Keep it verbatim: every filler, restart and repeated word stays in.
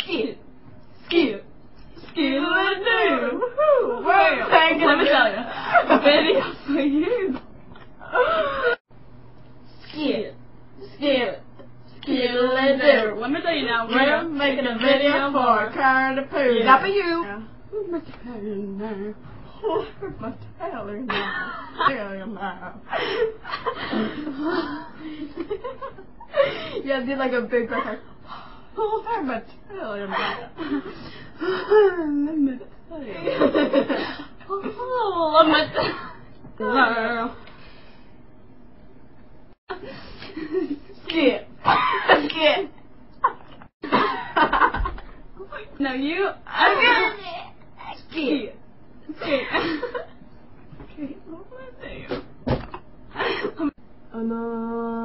Skip. Skip. Skip-a-doo. Well, let me tell you. Video for you. Skip. Skip. Skip-a-doo. Let me tell you now, we're making a video for Carter Poo. Not for you. Who's my tailor now? Who's my tailor now? Tailor now. Yeah, do like a big breath like, oh, I'm a tailor now. Let me tell you. Oh, I'm a tailor. Skip. Skip. No, you. Okay. Skip. Skip. Okay, what am I saying? Oh no.